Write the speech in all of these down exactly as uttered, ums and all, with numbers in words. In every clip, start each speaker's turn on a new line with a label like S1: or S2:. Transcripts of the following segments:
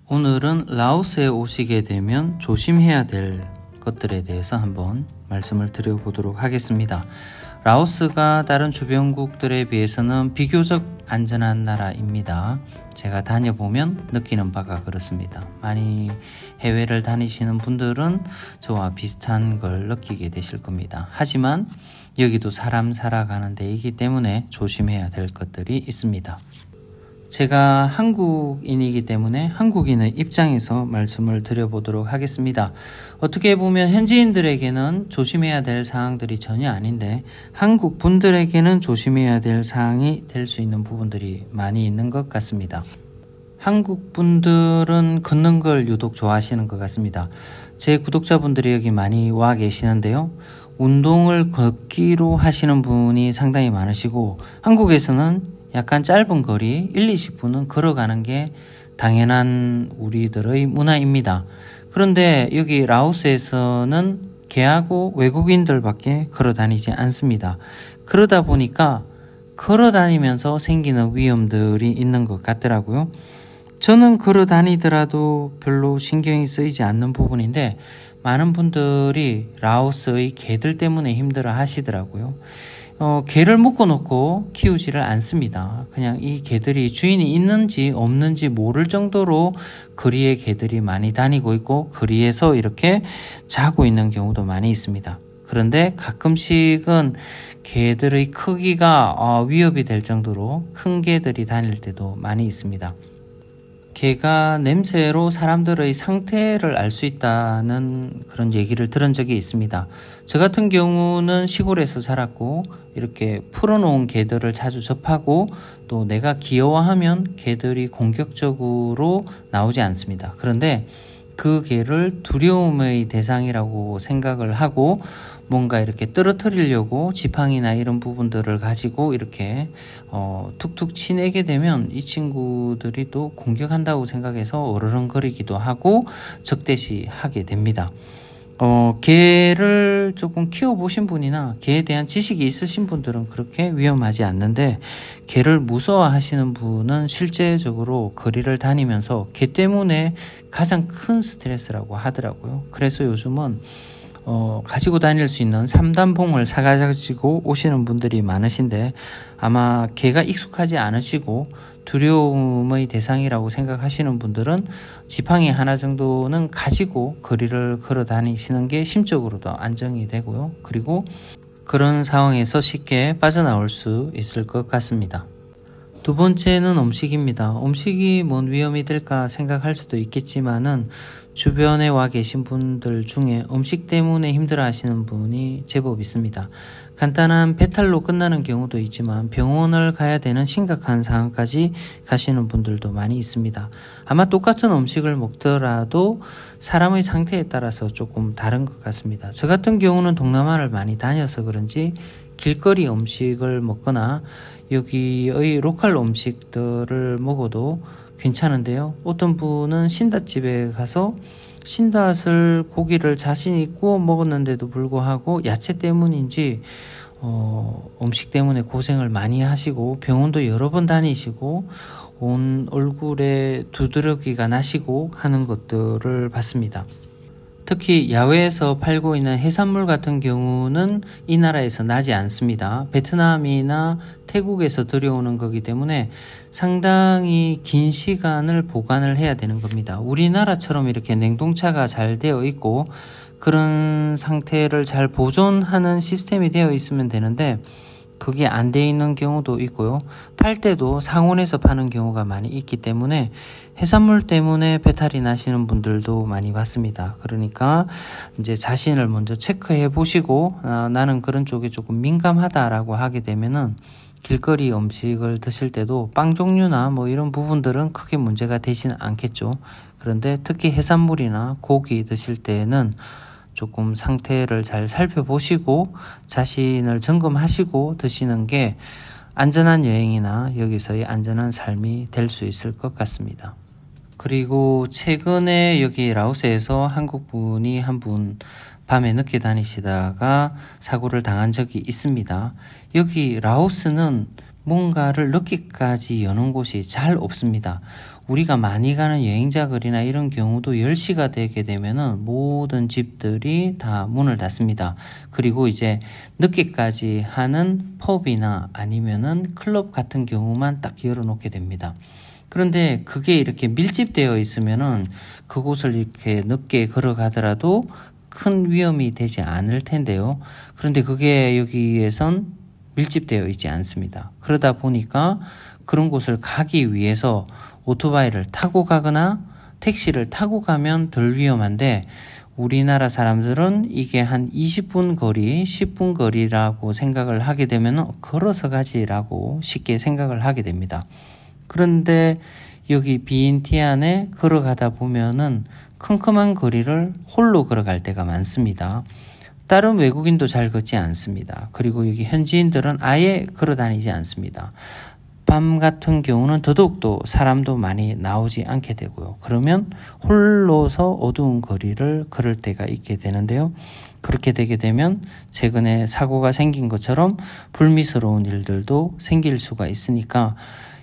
S1: 오늘은 라오스에 오시게 되면 조심해야 될 것들에 대해서 한번 말씀을 드려보도록 하겠습니다. 라오스가 다른 주변국들에 비해서는 비교적 안전한 나라입니다. 제가 다녀보면 느끼는 바가 그렇습니다. 많이 해외를 다니시는 분들은 저와 비슷한 걸 느끼게 되실 겁니다. 하지만 여기도 사람 살아가는 데이기 때문에 조심해야 될 것들이 있습니다. 제가 한국인이기 때문에 한국인의 입장에서 말씀을 드려보도록 하겠습니다. 어떻게 보면 현지인들에게는 조심해야 될 사항들이 전혀 아닌데 한국 분들에게는 조심해야 될 사항이 될 수 있는 부분들이 많이 있는 것 같습니다. 한국 분들은 걷는 걸 유독 좋아하시는 것 같습니다. 제 구독자분들이 여기 많이 와 계시는데요. 운동을 걷기로 하시는 분이 상당히 많으시고 한국에서는 약간 짧은 거리 일, 이십 분은 걸어가는 게 당연한 우리들의 문화입니다. 그런데 여기 라오스에서는 개하고 외국인들밖에 걸어 다니지 않습니다. 그러다 보니까 걸어 다니면서 생기는 위험들이 있는 것 같더라고요. 저는 걸어 다니더라도 별로 신경이 쓰이지 않는 부분인데 많은 분들이 라오스의 개들 때문에 힘들어 하시더라고요. 어, 개를 묶어놓고 키우지를 않습니다. 그냥 이 개들이 주인이 있는지 없는지 모를 정도로 거리에 개들이 많이 다니고 있고 거리에서 이렇게 자고 있는 경우도 많이 있습니다. 그런데 가끔씩은 개들의 크기가 어, 위협이 될 정도로 큰 개들이 다닐 때도 많이 있습니다. 개가 냄새로 사람들의 상태를 알 수 있다는 그런 얘기를 들은 적이 있습니다. 저 같은 경우는 시골에서 살았고 이렇게 풀어놓은 개들을 자주 접하고 또 내가 귀여워하면 개들이 공격적으로 나오지 않습니다. 그런데 그 개를 두려움의 대상이라고 생각을 하고 뭔가 이렇게 떨어뜨리려고 지팡이나 이런 부분들을 가지고 이렇게 어, 툭툭 치내게 되면 이 친구들이 또 공격한다고 생각해서 어르렁거리기도 하고 적대시하게 됩니다. 어, 개를 조금 키워보신 분이나 개에 대한 지식이 있으신 분들은 그렇게 위험하지 않는데 개를 무서워하시는 분은 실제적으로 거리를 다니면서 개 때문에 가장 큰 스트레스라고 하더라고요. 그래서 요즘은 어, 가지고 다닐 수 있는 삼단봉을 사가지고 오시는 분들이 많으신데 아마 개가 익숙하지 않으시고 두려움의 대상이라고 생각하시는 분들은 지팡이 하나 정도는 가지고 거리를 걸어 다니시는 게 심적으로도 안정이 되고요. 그리고 그런 상황에서 쉽게 빠져나올 수 있을 것 같습니다. 두 번째는 음식입니다. 음식이 뭔 위험이 될까 생각할 수도 있겠지만은 주변에 와 계신 분들 중에 음식 때문에 힘들어 하시는 분이 제법 있습니다. 간단한 배탈로 끝나는 경우도 있지만 병원을 가야 되는 심각한 상황까지 가시는 분들도 많이 있습니다. 아마 똑같은 음식을 먹더라도 사람의 상태에 따라서 조금 다른 것 같습니다. 저 같은 경우는 동남아를 많이 다녀서 그런지 길거리 음식을 먹거나 여기의 로컬 음식들을 먹어도 괜찮은데요. 어떤 분은 신닷집에 가서 신닷을 고기를 자신 있고 먹었는데도 불구하고 야채 때문인지 어, 음식 때문에 고생을 많이 하시고 병원도 여러 번 다니시고 온 얼굴에 두드러기가 나시고 하는 것들을 봤습니다. 특히 야외에서 팔고 있는 해산물 같은 경우는 이 나라에서 나지 않습니다. 베트남이나 태국에서 들여오는 거기 때문에 상당히 긴 시간을 보관을 해야 되는 겁니다. 우리나라처럼 이렇게 냉동차가 잘 되어 있고 그런 상태를 잘 보존하는 시스템이 되어 있으면 되는데 그게 안 돼 있는 경우도 있고요. 팔 때도 상온에서 파는 경우가 많이 있기 때문에 해산물 때문에 배탈이 나시는 분들도 많이 봤습니다. 그러니까 이제 자신을 먼저 체크해 보시고 아, 나는 그런 쪽에 조금 민감하다라고 하게 되면은 길거리 음식을 드실 때도 빵 종류나 뭐 이런 부분들은 크게 문제가 되지는 않겠죠. 그런데 특히 해산물이나 고기 드실 때는 조금 상태를 잘 살펴보시고 자신을 점검하시고 드시는 게 안전한 여행이나 여기서의 안전한 삶이 될 수 있을 것 같습니다. 그리고 최근에 여기 라오스에서 한국분이 한 분 밤에 늦게 다니시다가 사고를 당한 적이 있습니다. 여기 라오스는 뭔가를 늦게까지 여는 곳이 잘 없습니다. 우리가 많이 가는 여행자 거리나 이런 경우도 열 시가 되게 되면은 모든 집들이 다 문을 닫습니다. 그리고 이제 늦게까지 하는 펍이나 아니면은 클럽 같은 경우만 딱 열어놓게 됩니다. 그런데 그게 이렇게 밀집되어 있으면은 그곳을 이렇게 늦게 걸어가더라도 큰 위험이 되지 않을 텐데요. 그런데 그게 여기에선 밀집되어 있지 않습니다. 그러다 보니까 그런 곳을 가기 위해서 오토바이를 타고 가거나 택시를 타고 가면 덜 위험한데, 우리나라 사람들은 이게 한 이십 분 거리, 십 분 거리라고 생각을 하게 되면 걸어서 가지라고 쉽게 생각을 하게 됩니다. 그런데 여기 비인티안에 걸어가다 보면은 컴컴한 거리를 홀로 걸어갈 때가 많습니다. 다른 외국인도 잘 걷지 않습니다. 그리고 여기 현지인들은 아예 걸어 다니지 않습니다. 밤 같은 경우는 더더욱도 사람도 많이 나오지 않게 되고요. 그러면 홀로서 어두운 거리를 걸을 때가 있게 되는데요. 그렇게 되게 되면 최근에 사고가 생긴 것처럼 불미스러운 일들도 생길 수가 있으니까,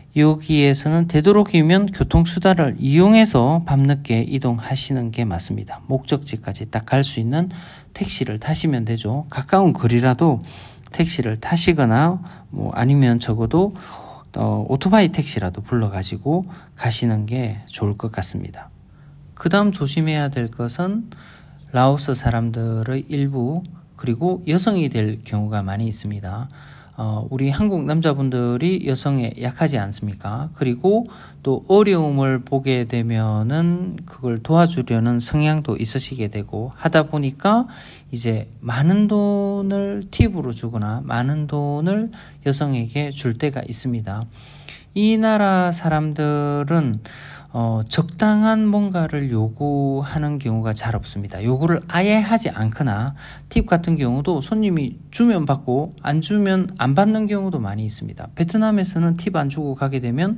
S1: 여기에서는 되도록이면 교통수단을 이용해서 밤늦게 이동하시는 게 맞습니다. 목적지까지 딱 갈 수 있는 택시를 타시면 되죠. 가까운 거리라도 택시를 타시거나 뭐 아니면 적어도 어, 오토바이 택시라도 불러가지고 가시는 게 좋을 것 같습니다. 그 다음 조심해야 될 것은 라오스 사람들의 일부, 그리고 여성이 될 경우가 많이 있습니다. 어, 우리 한국 남자분들이 여성에 약하지 않습니까? 그리고 또 어려움을 보게 되면은 그걸 도와주려는 성향도 있으시게 되고 하다 보니까 이제 많은 돈을 팁으로 주거나 많은 돈을 여성에게 줄 때가 있습니다. 이 나라 사람들은 어, 적당한 뭔가를 요구하는 경우가 잘 없습니다. 요구를 아예 하지 않거나 팁 같은 경우도 손님이 주면 받고 안 주면 안 받는 경우도 많이 있습니다. 베트남에서는 팁 안 주고 가게 되면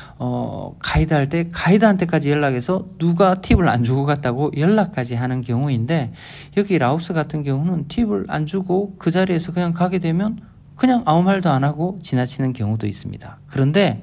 S1: 어, 가이드 할 때 가이드한테까지 연락해서 누가 팁을 안 주고 갔다고 연락까지 하는 경우인데, 여기 라오스 같은 경우는 팁을 안 주고 그 자리에서 그냥 가게 되면 그냥 아무 말도 안 하고 지나치는 경우도 있습니다. 그런데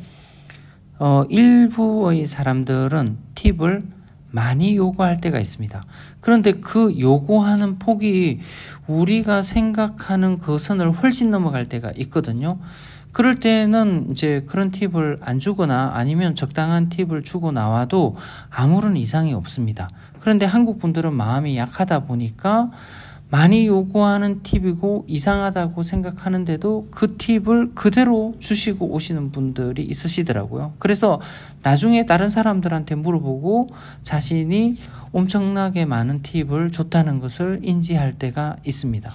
S1: 어, 일부의 사람들은 팁을 많이 요구할 때가 있습니다. 그런데 그 요구하는 폭이 우리가 생각하는 그 선을 훨씬 넘어갈 때가 있거든요. 그럴 때는 이제 그런 팁을 안 주거나 아니면 적당한 팁을 주고 나와도 아무런 이상이 없습니다. 그런데 한국 분들은 마음이 약하다 보니까 많이 요구하는 팁이고 이상하다고 생각하는데도 그 팁을 그대로 주시고 오시는 분들이 있으시더라고요. 그래서 나중에 다른 사람들한테 물어보고 자신이 엄청나게 많은 팁을 줬다는 것을 인지할 때가 있습니다.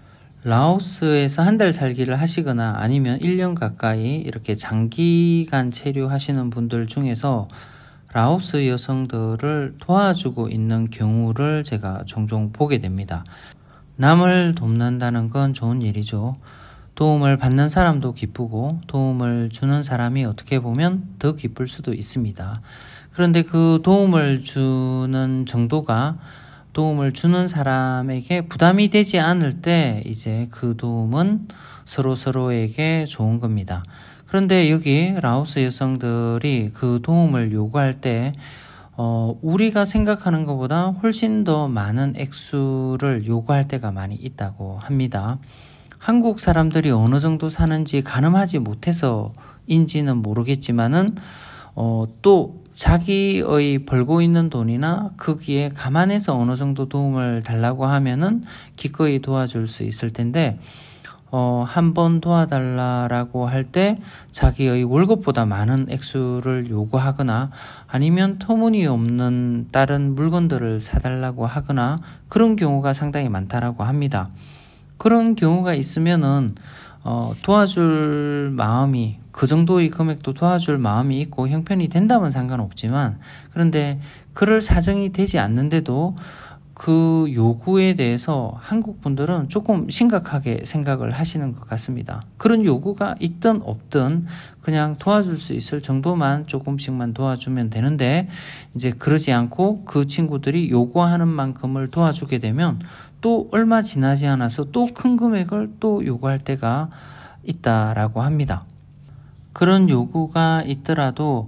S1: 라오스에서 한 달 살기를 하시거나 아니면 일 년 가까이 이렇게 장기간 체류하시는 분들 중에서 라오스 여성들을 도와주고 있는 경우를 제가 종종 보게 됩니다. 남을 돕는다는 건 좋은 일이죠. 도움을 받는 사람도 기쁘고 도움을 주는 사람이 어떻게 보면 더 기쁠 수도 있습니다. 그런데 그 도움을 주는 정도가 도움을 주는 사람에게 부담이 되지 않을 때 이제 그 도움은 서로 서로에게 좋은 겁니다. 그런데 여기 라오스 여성들이 그 도움을 요구할 때 어, 우리가 생각하는 것보다 훨씬 더 많은 액수를 요구할 때가 많이 있다고 합니다. 한국 사람들이 어느 정도 사는지 가늠하지 못해서인지는 모르겠지만은 어, 또 자기의 벌고 있는 돈이나 거기에 감안해서 어느 정도 도움을 달라고 하면은 기꺼이 도와줄 수 있을 텐데, 어, 한 번 도와달라라고 할 때 자기의 월급보다 많은 액수를 요구하거나 아니면 터무니없는 다른 물건들을 사달라고 하거나 그런 경우가 상당히 많다라고 합니다. 그런 경우가 있으면은 어, 도와줄 마음이, 그 정도의 금액도 도와줄 마음이 있고 형편이 된다면 상관없지만, 그런데 그럴 사정이 되지 않는데도 그 요구에 대해서 한국 분들은 조금 심각하게 생각을 하시는 것 같습니다. 그런 요구가 있든 없든 그냥 도와줄 수 있을 정도만 조금씩만 도와주면 되는데, 이제 그러지 않고 그 친구들이 요구하는 만큼을 도와주게 되면 또 얼마 지나지 않아서 또 큰 금액을 또 요구할 때가 있다라고 합니다. 그런 요구가 있더라도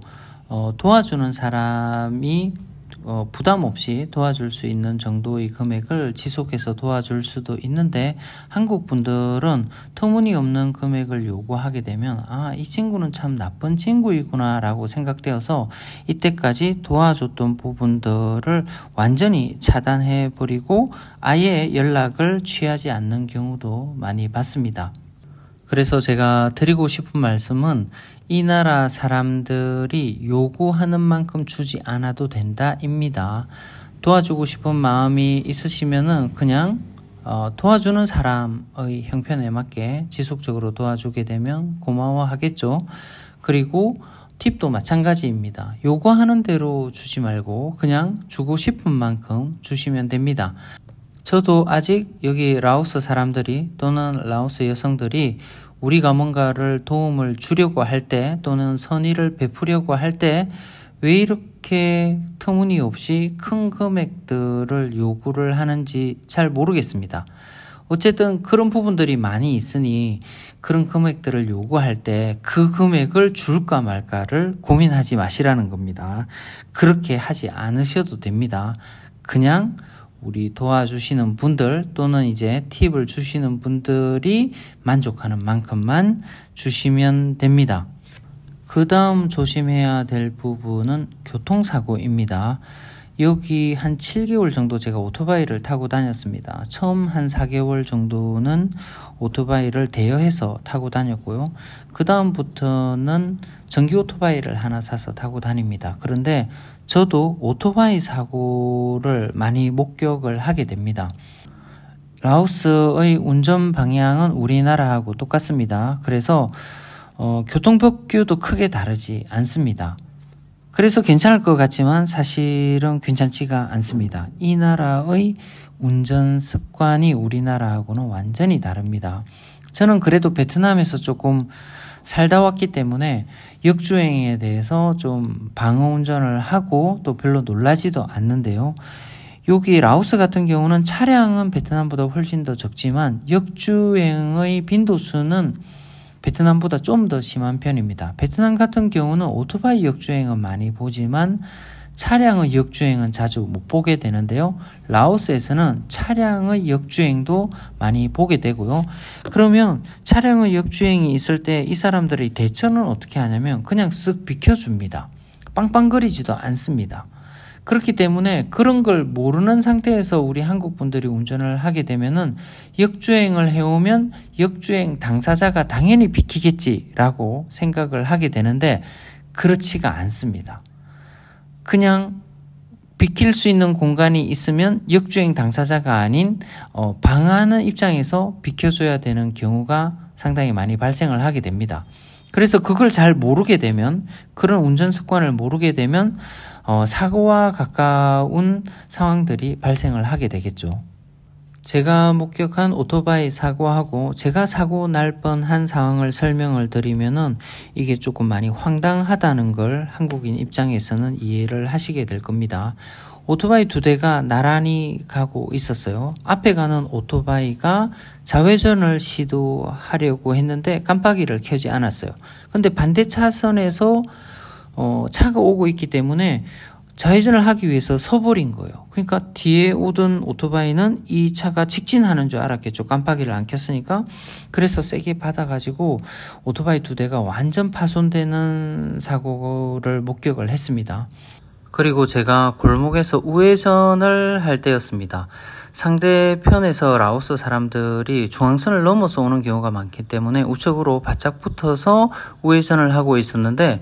S1: 어, 도와주는 사람이 어, 부담 없이 도와줄 수 있는 정도의 금액을 지속해서 도와줄 수도 있는데, 한국 분들은 터무니없는 금액을 요구하게 되면 아, 이 친구는 참 나쁜 친구이구나 라고 생각되어서 이때까지 도와줬던 부분들을 완전히 차단해 버리고 아예 연락을 취하지 않는 경우도 많이 봤습니다. 그래서 제가 드리고 싶은 말씀은, 이 나라 사람들이 요구하는 만큼 주지 않아도 된다입니다. 도와주고 싶은 마음이 있으시면은 그냥 어, 도와주는 사람의 형편에 맞게 지속적으로 도와주게 되면 고마워하겠죠. 그리고 팁도 마찬가지입니다. 요구하는 대로 주지 말고 그냥 주고 싶은 만큼 주시면 됩니다. 저도 아직 여기 라오스 사람들이 또는 라오스 여성들이 우리가 뭔가를 도움을 주려고 할 때 또는 선의를 베푸려고 할 때 왜 이렇게 터무니없이 큰 금액들을 요구를 하는지 잘 모르겠습니다. 어쨌든 그런 부분들이 많이 있으니 그런 금액들을 요구할 때 그 금액을 줄까 말까를 고민하지 마시라는 겁니다. 그렇게 하지 않으셔도 됩니다. 그냥 우리 도와주시는 분들 또는 이제 팁을 주시는 분들이 만족하는 만큼만 주시면 됩니다. 그 다음 조심해야 될 부분은 교통사고입니다. 여기 한 칠 개월 정도 제가 오토바이를 타고 다녔습니다. 처음 한 사 개월 정도는 오토바이를 대여해서 타고 다녔고요. 그 다음부터는 전기 오토바이를 하나 사서 타고 다닙니다. 그런데 저도 오토바이 사고를 많이 목격을 하게 됩니다. 라오스의 운전 방향은 우리나라하고 똑같습니다. 그래서 어, 교통법규도 크게 다르지 않습니다. 그래서 괜찮을 것 같지만 사실은 괜찮지가 않습니다. 이 나라의 운전 습관이 우리나라하고는 완전히 다릅니다. 저는 그래도 베트남에서 조금 살다 왔기 때문에 역주행에 대해서 좀 방어 운전을 하고 또 별로 놀라지도 않는데요. 여기 라오스 같은 경우는 차량은 베트남보다 훨씬 더 적지만 역주행의 빈도수는 베트남보다 좀 더 심한 편입니다. 베트남 같은 경우는 오토바이 역주행은 많이 보지만 차량의 역주행은 자주 못 보게 되는데요. 라오스에서는 차량의 역주행도 많이 보게 되고요. 그러면 차량의 역주행이 있을 때 이 사람들의 대처는 어떻게 하냐면 그냥 쓱 비켜줍니다. 빵빵거리지도 않습니다. 그렇기 때문에 그런 걸 모르는 상태에서 우리 한국 분들이 운전을 하게 되면은 역주행을 해오면 역주행 당사자가 당연히 비키겠지라고 생각을 하게 되는데 그렇지가 않습니다. 그냥 비킬 수 있는 공간이 있으면 역주행 당사자가 아닌 어, 방하는 입장에서 비켜줘야 되는 경우가 상당히 많이 발생을 하게 됩니다. 그래서 그걸 잘 모르게 되면, 그런 운전 습관을 모르게 되면 어, 사고와 가까운 상황들이 발생을 하게 되겠죠. 제가 목격한 오토바이 사고하고 제가 사고 날 뻔한 상황을 설명을 드리면은 이게 조금 많이 황당하다는 걸 한국인 입장에서는 이해를 하시게 될 겁니다. 오토바이 두 대가 나란히 가고 있었어요. 앞에 가는 오토바이가 좌회전을 시도하려고 했는데 깜빡이를 켜지 않았어요. 근데 반대 차선에서 어, 차가 오고 있기 때문에 좌회전을 하기 위해서 서버린 거예요. 그러니까 뒤에 오던 오토바이는 이 차가 직진하는 줄 알았겠죠. 깜빡이를 안 켰으니까. 그래서 세게 받아가지고 오토바이 두 대가 완전 파손되는 사고를 목격을 했습니다. 그리고 제가 골목에서 우회전을 할 때였습니다. 상대편에서 라오스 사람들이 중앙선을 넘어서 오는 경우가 많기 때문에 우측으로 바짝 붙어서 우회전을 하고 있었는데,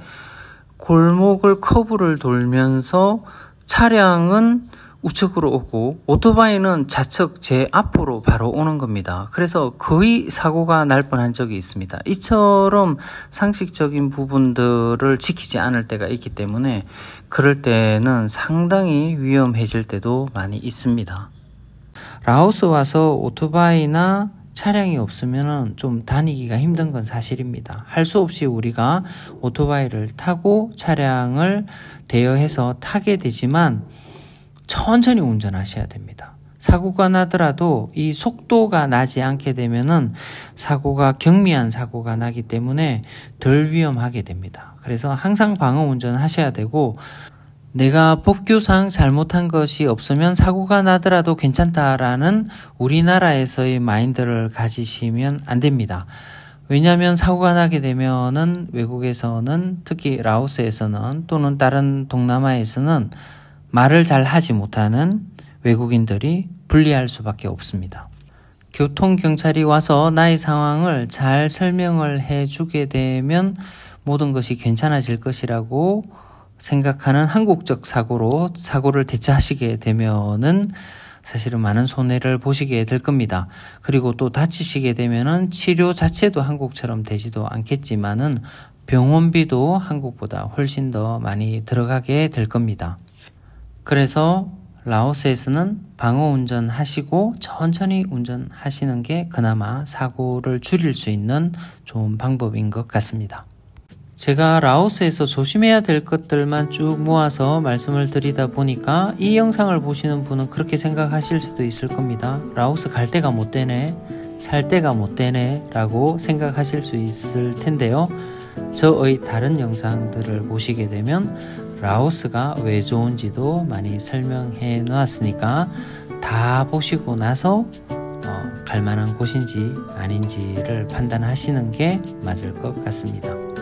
S1: 골목을 커브를 돌면서 차량은 우측으로 오고 오토바이는 좌측 제 앞으로 바로 오는 겁니다. 그래서 거의 사고가 날 뻔한 적이 있습니다. 이처럼 상식적인 부분들을 지키지 않을 때가 있기 때문에 그럴 때는 상당히 위험해질 때도 많이 있습니다. 라오스 와서 오토바이나 차량이 없으면 좀 다니기가 힘든 건 사실입니다. 할 수 없이 우리가 오토바이를 타고 차량을 대여해서 타게 되지만 천천히 운전하셔야 됩니다. 사고가 나더라도 이 속도가 나지 않게 되면은 사고가 경미한 사고가 나기 때문에 덜 위험하게 됩니다. 그래서 항상 방어 운전 하셔야 되고, 내가 법규상 잘못한 것이 없으면 사고가 나더라도 괜찮다라는 우리나라에서의 마인드를 가지시면 안 됩니다. 왜냐하면 사고가 나게 되면은 외국에서는, 특히 라오스에서는 또는 다른 동남아에서는 말을 잘 하지 못하는 외국인들이 불리할 수밖에 없습니다. 교통경찰이 와서 나의 상황을 잘 설명을 해주게 되면 모든 것이 괜찮아질 것이라고 생각하는 한국적 사고로 사고를 대처하시게 되면은 사실은 많은 손해를 보시게 될 겁니다. 그리고 또 다치시게 되면은 치료 자체도 한국처럼 되지도 않겠지만은 병원비도 한국보다 훨씬 더 많이 들어가게 될 겁니다. 그래서 라오스에서는 방어 운전 하시고 천천히 운전하시는 게 그나마 사고를 줄일 수 있는 좋은 방법인 것 같습니다. 제가 라오스에서 조심해야 될 것들만 쭉 모아서 말씀을 드리다 보니까 이 영상을 보시는 분은 그렇게 생각하실 수도 있을 겁니다. 라오스 갈 데가 못 되네, 살 데가 못 되네 라고 생각하실 수 있을 텐데요. 저의 다른 영상들을 보시게 되면 라오스가 왜 좋은지도 많이 설명해 놓았으니까 다 보시고 나서 어, 갈 만한 곳인지 아닌지를 판단하시는 게 맞을 것 같습니다.